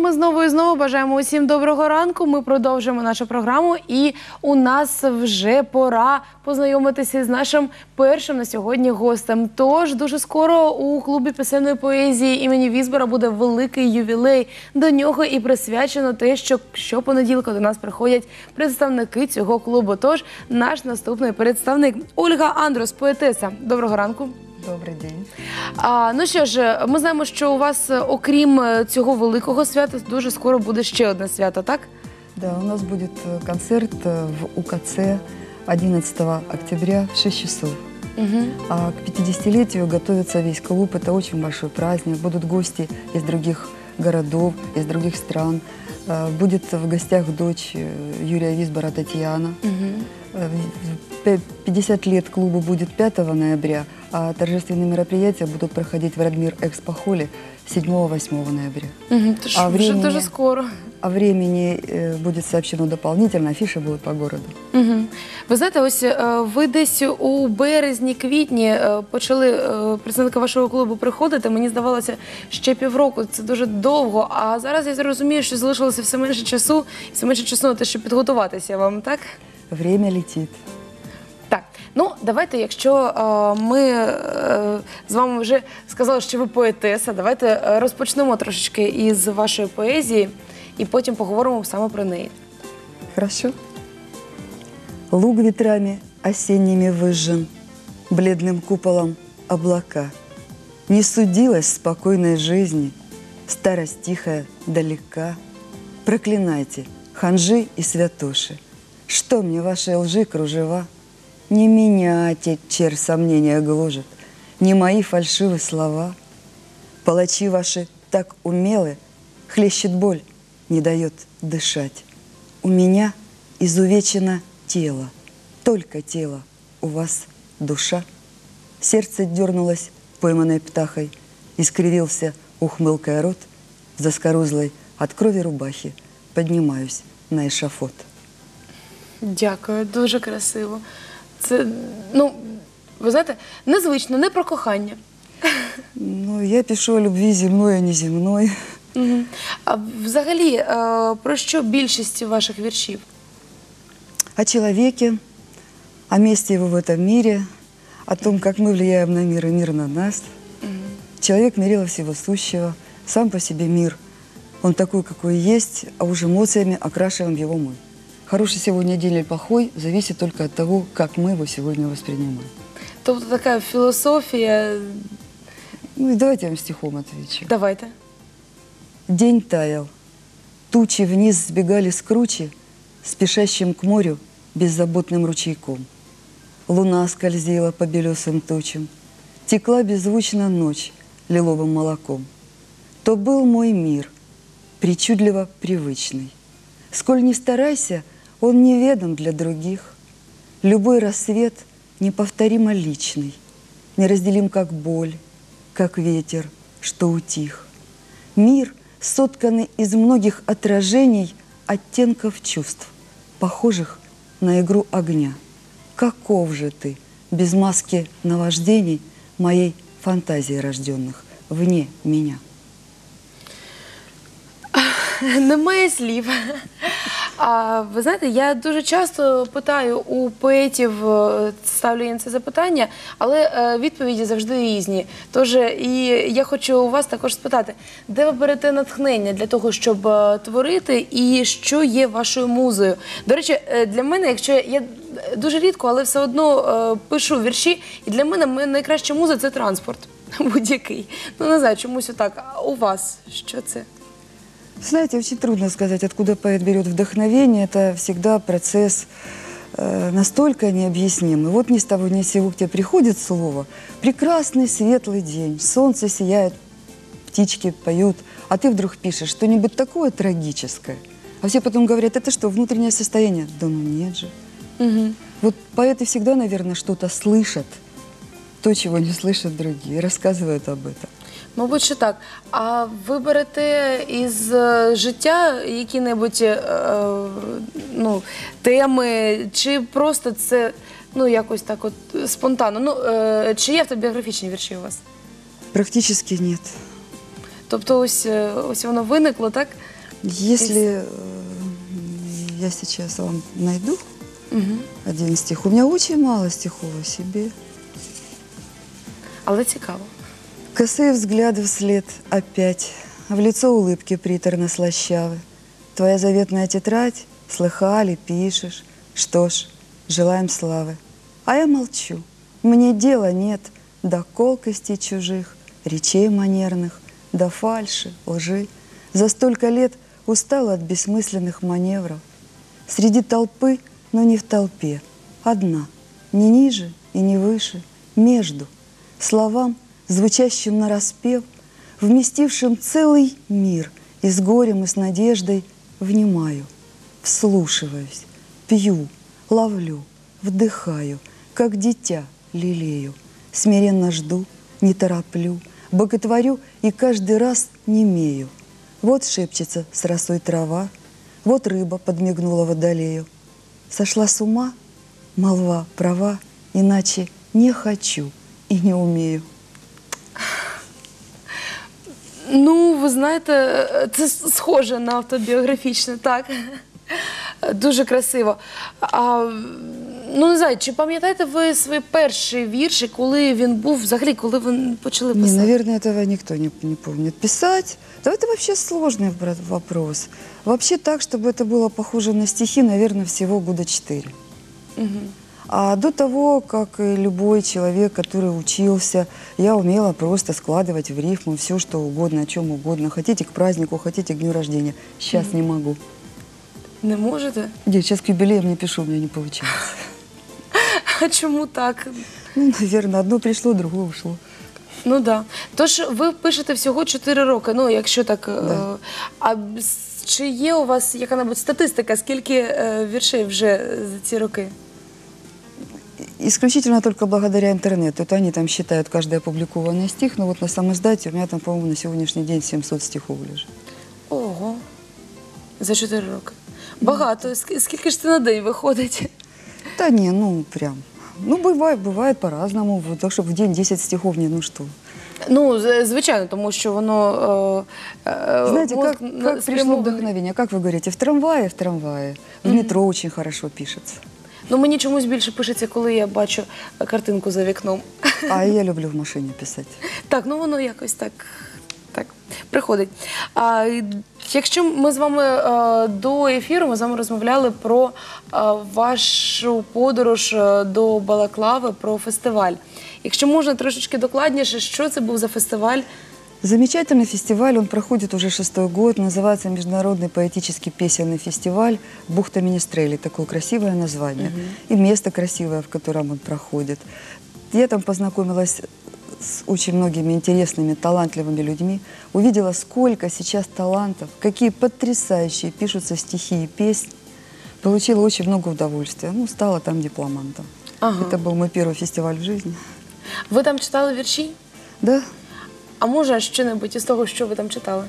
ми знову і знову бажаємо усім доброго ранку. Ми продовжуємо нашу програму, і у нас вже пора познайомитися з нашим першим на сьогодні гостем. Тож дуже скоро у клубі пісенної поезії імені Візбора буде великий ювілей. До нього і присвячено те, що щопонеділка до нас приходять представники цього клубу. Тож наш наступний представник Ольга Андрус, поетеса. Доброго ранку. Добрий день. Ну що ж, ми знаємо, що у вас, окрім цього великого свята, дуже скоро буде ще одне свято, так? Да, у нас будет концерт в УКЦ 11 октября в 6 часов. А к 50-летию готовится весь клуб. Это очень большой праздник. Будут гости из других городов, из других стран. Будет в гостях дочь Юрия Визбора Татьяна. 50 лет клубу будет 5 ноября, а торжественные мероприятия будут проходить в Радмир Экспо-холле 7-8 ноября. Вже дуже скоро. О времени будет сообщено дополнительно, афиши будут по городу. Ви знаєте, ось ви десь у березні-квітні почали представники вашого клубу приходити. Мені здавалося, ще півроку, це дуже довго. А зараз я розумію, що залишилося все менше часу, на те, щоб підготуватися вам, так? Время летит. Так, ну давайте, якщо ми з вами вже сказали, що ви поетеса, давайте розпочнемо трошечки із вашої поезії і потім поговоримо саме про неї. Хорошо. Луг ветрами осенними выжжен, бледным куполом облака. Не судилась спокойной жизни, старость тихая далека. Проклинайте, ханжи и святоши, что мне ваши лжи кружева? Не меня червь сомнения гложет, не мои фальшивые слова. Палачи ваши так умелы, хлещет боль, не дает дышать. У меня изувечено тело, только тело, у вас душа. Сердце дернулось пойманной птахой, искривился ухмылкой рот, в заскорузлой от крови рубахи поднимаюсь на эшафот. Дякую, дуже красиво. Це, ну, ви знаєте, незвично, не про кохання. Ну, я пишу о любви земной, а не земной. А взагалі, про що більшість ваших віршів? О человеке, о месте его в этом мире, о том, как мы влияем на мир и мир на нас. Человек мерило всего сущего, сам по себе мир. Он такой, какой есть, а уже эмоциями окрашиваем его мы. Хороший сегодня день или плохой зависит только от того, как мы его сегодня воспринимаем. Тобто така філософія. Ну и давайте я вам стихом отвечу. Давайте. День таял, тучи вниз сбегали с кручи, спешащим к морю беззаботным ручейком. Луна скользила по белесым тучам, текла беззвучно ночь лиловым молоком. То был мой мир, причудливо привычный. Сколь не старайся, он неведом для других. Любой рассвет неповторимо личный, неразделим как боль, как ветер, что утих. Мир, сотканный из многих отражений, оттенков чувств, похожих на игру огня. Каков же ты, без маски наваждений моей фантазии рожденных, вне меня? Немає слів. Ви знаєте, я дуже часто питаю у поетів, ставлю їм це запитання, але відповіді завжди різні. Тож і я хочу у вас також спитати, де ви берете натхнення для того, щоб творити, і що є вашою музою? До речі, для мене, якщо я дуже рідко, але все одно пишу вірші, і для мене найкраща муза – це транспорт будь-який. Ну, не знаю, чомусь отак. А у вас що це? Знаете, очень трудно сказать, откуда поэт берет вдохновение. Это всегда процесс настолько необъяснимый. Вот ни с того ни с сего к тебе приходит слово. Прекрасный светлый день, солнце сияет, птички поют, а ты вдруг пишешь что-нибудь такое трагическое. А все потом говорят, это что, внутреннее состояние? Да ну нет же. Вот поэты всегда, наверное, что-то слышат, то, чего не слышат другие, рассказывают об этом. Мабуть, що так. А ви берете із життя які-небудь теми, чи просто це якось так от спонтанно? Чи є автобіографічні вірші у вас? Практически нет. Тобто ось воно виникло, так? Если я сейчас вам найду Угу. один стих, у меня очень мало стихов о себе. Але цікаво. Косые взгляды вслед опять, в лицо улыбки приторно-слащавы. Твоя заветная тетрадь, слыхали, пишешь. Что ж, желаем славы. А я молчу, мне дела нет до колкостей чужих, речей манерных, до фальши, лжи. За столько лет устала от бессмысленных маневров. Среди толпы, но не в толпе, одна, не ниже и не выше, между словам, звучащим нараспев, вместившим целый мир, и с горем, и с надеждой внимаю, вслушиваюсь, пью, ловлю, вдыхаю, как дитя лелею, смиренно жду, не тороплю, боготворю и каждый раз немею. Вот шепчется с росой трава, вот рыба подмигнула водолею. Сошла с ума, молва права, иначе не хочу і не умію. Ну, ви знаєте, це схоже на автобіографічне, так. Дуже красиво. Ну, не знаю, чи пам'ятаєте ви свій перший вірш, і коли він був, взагалі, коли ви почали Не, писати? наверное, этого никто не помнит. Писать, да это вообще сложный вопрос. Вообще так, чтобы это было похоже на стихи, наверное, всего года 4. А до того, как и любой человек, который учился, я умела просто складывать в рифму все, что угодно, о чем угодно. Хотите к празднику, хотите к дню рождения. Сейчас не могу. Не можете? Нет, сейчас к юбилеям не пишу, у меня не получается. А чому так? Ну, наверное, одно пришло, другое ушло. Ну так. Да. Тож ви пишете всього 4 роки, ну, якщо так. Да. Чи є у вас яка-небудь статистика, скільки віршей вже за ці роки? Исключительно только благодаря интернету. Это они там считают каждый опубликованный стих. Но вот на самоиздате у меня там, по-моему, на сегодняшний день 700 стихов лежит. Ого, за 4 роки. Багато. Скільки ж це на день виходить? Да не, ну прям. Ну, бывает по-разному. Вот, так, чтобы в день 10 стихов, не, ну что. Ну, звичайно, тому що воно... Знаете, мозг как пришло спрямований. вдохновение? Как вы говорите, в трамвае? В трамвае. В метро очень хорошо пишется. Ну, мені чомусь більше пишеться, коли я бачу картинку за вікном. А я люблю в машине писать. Так, ну воно якось так приходить. Якщо ми з вами до ефіру, ми з вами розмовляли про вашу подорож до Балаклави, про фестиваль. Якщо можна трошечки докладніше, що це був за фестиваль? Замечательный фестиваль, он проходит уже 6-й год, называется Международный поэтический песенный фестиваль «Бухта Министрели». Такое красивое название. И место красивое, в котором он проходит. Я там познакомилась с очень многими интересными, талантливыми людьми. Увидела, сколько сейчас талантов, какие потрясающие пишутся стихи и песни. Получила очень много удовольствия. Ну, стала там дипломантом. Ага. Это был мой первый фестиваль в жизни. Ви там читали вірші? Да. А може, що-небудь із того, що ви там читали?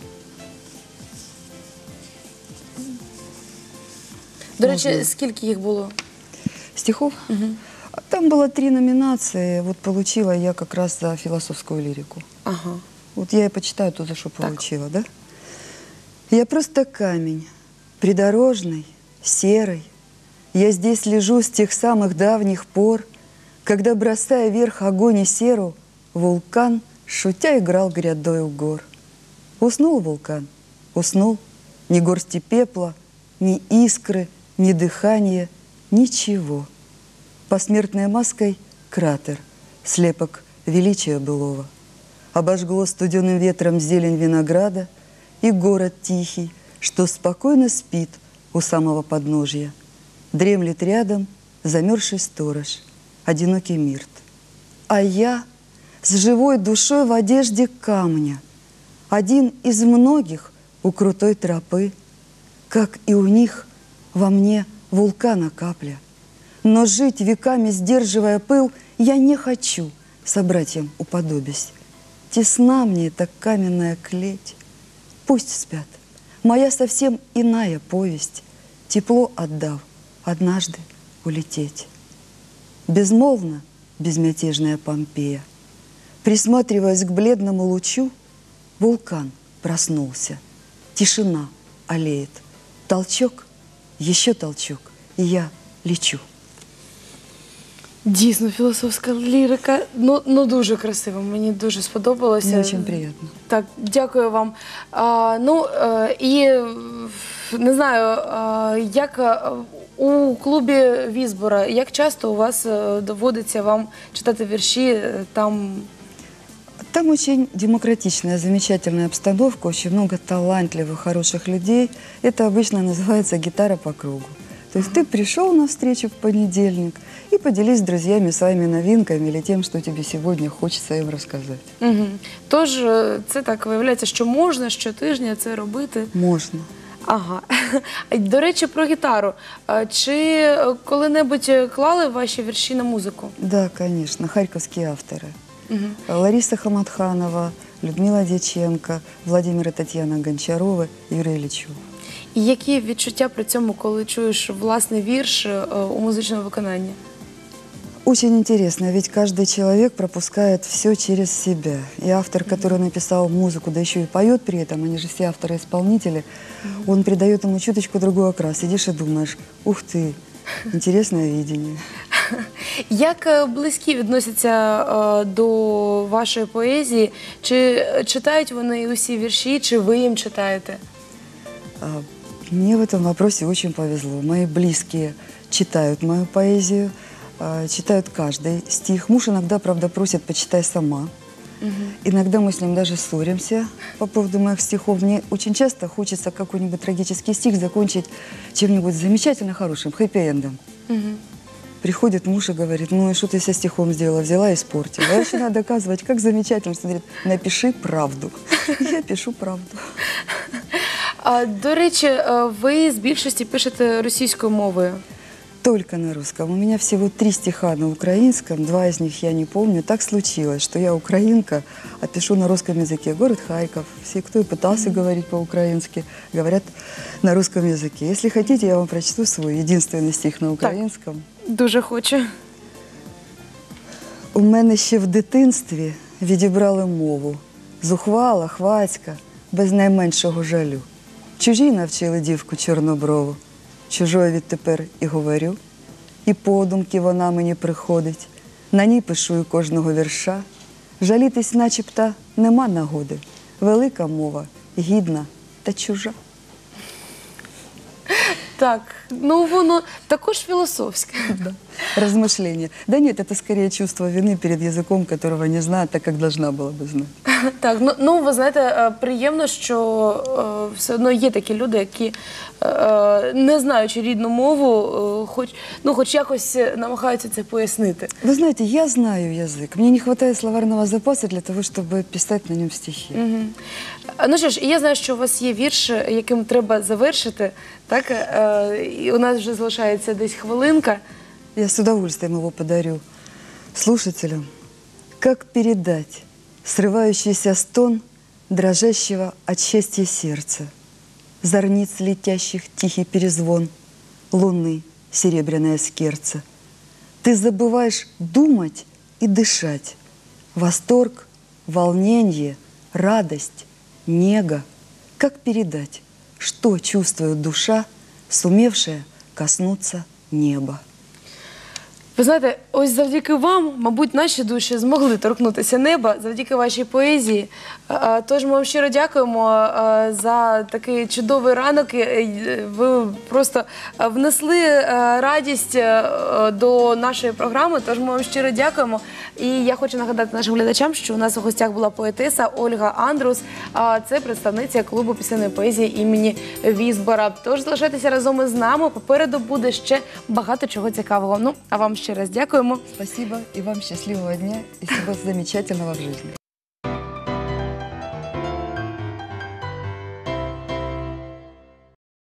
До речі, Можна. скільки їх було? Стихов? Там было 3 номинации. Вот получила я как раз за философскую лирику. Ага. Вот я и почитаю то, за что получила, да? Я просто камень, придорожный, серый. Я здесь лежу с тех самых давних пор, когда, бросая вверх огонь и серу, вулкан, шутя, играл грядой у гор. Уснул вулкан, уснул, ни горсти пепла, ни искры, ни дыхания, ничего. Посмертной маской кратер, слепок величия былого. Обожгло студеным ветром зелень винограда и город тихий, что спокойно спит у самого подножья. Дремлет рядом замерзший сторож, одинокий мирт. А я с живой душой в одежде камня, один из многих у крутой тропы, как и у них во мне вулкана капля. Но жить веками, сдерживая пыл, я не хочу собратьям уподобись. Тесна мне эта каменная клеть. Пусть спят. Моя совсем иная повесть, тепло отдав, однажды улететь. Безмолвно безмятежная Помпея, присматриваясь к бледному лучу, вулкан проснулся. Тишина аллеет. Толчок, еще толчок, и я лечу. Дійсно, філософська лірика, ну дуже красиво, мені дуже сподобалося. Мне очень приятно. Так, дякую вам. І не знаю, як у клубі Візбора, як часто у вас доводиться вам читати вірші там? Там очень демократичная, замечательная обстановка, очень много талантливых, хороших людей. Это обычно называется гитара по кругу. То есть ты пришел на встречу в понедельник и поделись с друзьями своими новинками или тем, что тебе сегодня хочется им рассказать. Угу. Тож, це так виявляється, що можна щотижня це робити? Можно. Ага. До речі, про гітару. Чи коли-небудь клали ваші вірші на музику? Да, конечно, харьковские авторы. Угу. Лариса Хаматханова, Людмила Дьяченко, Владимир и Татьяна Гончаровы, Юрий Ильичев. І які відчуття при цьому, коли чуєш власний вірш у музичному виконанні? Очень интересно, ведь каждый человек пропускает все через себя. И автор, который написал музыку, да еще и поет при этом, они же все авторы-исполнители, он придает ему чуточку другой окрас. Сидишь и думаешь, ух ты, интересное видение. Як близькі відносяться до вашої поезії? Чи читають вони усі вірші, чи ви їм читаєте? Мне в этом вопросе очень повезло. Мои близкие читают мою поэзию, читают каждый стих. Муж иногда, правда, просит, почитай сама. Иногда мы с ним даже ссоримся по поводу моих стихов. Мне очень часто хочется какой-нибудь трагический стих закончить чем-нибудь замечательно хорошим, хэппи-эндом. Приходит муж и говорит, ну и что ты со стихом сделала? Взяла и испортила. Я начинаю доказывать, как замечательно. Он говорит, напиши правду. Я пишу правду. До речі, ви з більшості пишете російською мовою. Только на русском. У меня всего 3 стиха на украинском, 2 из них я не помню. Так случилось, что я украинка, а пишу на русском языке. Город Харьков. Все, кто и пытался говорить по-украински, говорят на русском языке. Если хотите, я вам прочту свой единственный стих на українському. Дуже хочу. У мене ще в дитинстві відібрали мову. Зухвала, хвацька, без найменшого жалю. Чужі навчили дівку чорноброву. Чужою відтепер і говорю. І подумки вона мені приходить. На ній пишу і кожного вірша. Жалітись начебто нема нагоди. Велика мова, гідна та чужа. Так, ну воно також філософське. Да. Размышления. Да нет, это скорее чувство вины перед языком, которого не знаю, так как должна была бы знать. Так, ну ви знаєте, приємно, що все одно є такі люди, які, не знаючи рідну мову, хоч якось намагаються це пояснити. Вы знаете, я знаю язык. Мне не хватает словарного запаса для того, чтобы писать на нем стихи. Ну що ж, я знаю, що у вас є вірш, яким треба завершити, так? І у нас вже залишається десь хвилинка. Я с удовольствием его подарю слушателям. Как передать срывающийся стон дрожащего от счастья сердца, зорниц летящих тихий перезвон, луны серебряное скерце. Ты забываешь думать и дышать. Восторг, волнение, радость, нега. Как передать, что чувствует душа, сумевшая коснуться неба? Ви знаєте, ось завдяки вам, мабуть, наші душі змогли торкнутися неба, завдяки вашій поезії. Тож ми вам щиро дякуємо за такий чудовий ранок. Ви просто внесли радість до нашої програми, тож ми вам щиро дякуємо. І я хочу нагадати нашим глядачам, що у нас у гостях була поетеса Ольга Андрус, це представниця клубу пісенної поезії імені Візбора. Тож залишайтеся разом із нами, попереду буде ще багато чого цікавого. Ну, а вам ще раз дякуємо. Спасибо и вам счастливого дня и всего замечательного в жизни.